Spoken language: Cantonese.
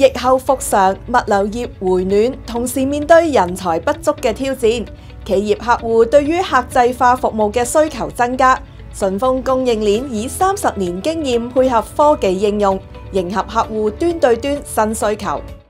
疫後復常，物流業回暖，同時面對人才不足嘅挑戰，企業客戶對於客製化服務嘅需求增加。順豐供應鏈以30年經驗配合科技應用，迎合客戶端對端新需求。